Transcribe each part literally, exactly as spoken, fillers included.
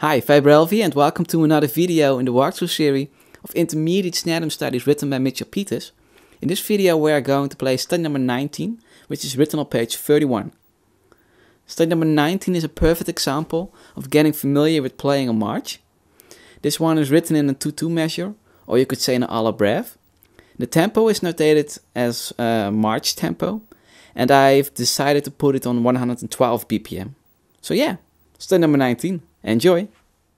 Hi, Faber Elvie, and welcome to another video in the walkthrough series of intermediate snare drum studies written by Mitchell Peters. In this video we are going to play study number nineteen, which is written on page thirty-one. Study number nineteen is a perfect example of getting familiar with playing a march. This one is written in a two two measure, or you could say in an alla breve. The tempo is notated as uh, march tempo, and I've decided to put it on one hundred twelve B P M. So yeah, study number nineteen. Enjoy!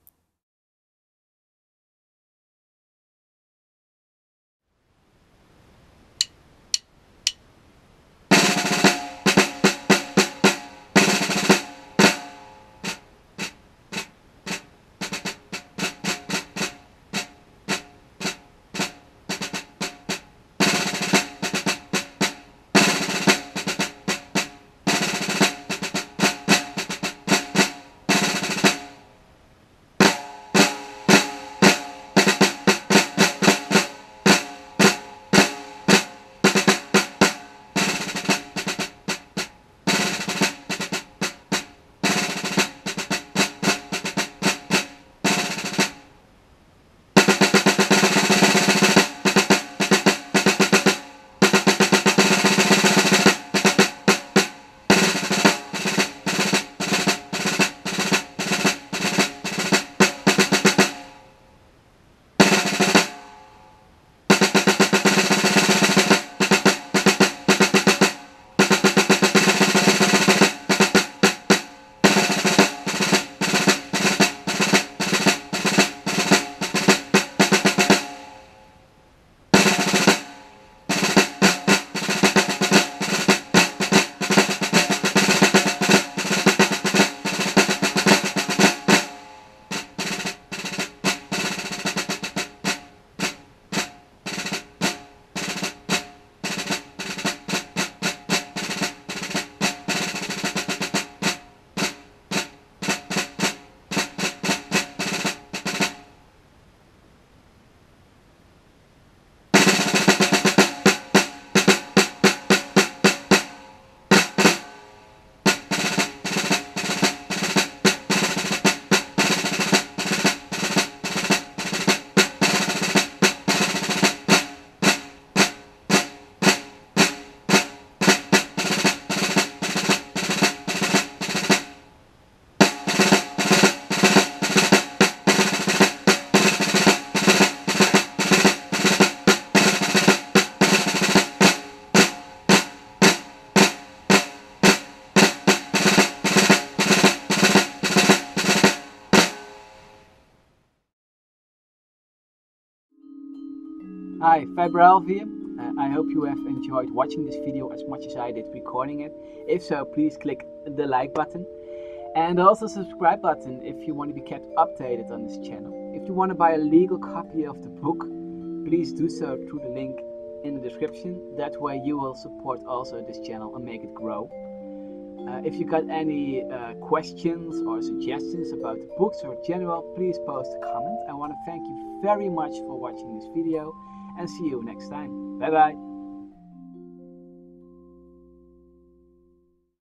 Hi, Faber Elvie. Uh, I hope you have enjoyed watching this video as much as I did recording it. If so, please click the like button and also subscribe button if you want to be kept updated on this channel. If you want to buy a legal copy of the book, please do so through the link in the description. That way you will support also this channel and make it grow. Uh, if you got any uh, questions or suggestions about the books or general, please post a comment. I want to thank you very much for watching this video and see you next time. Bye bye.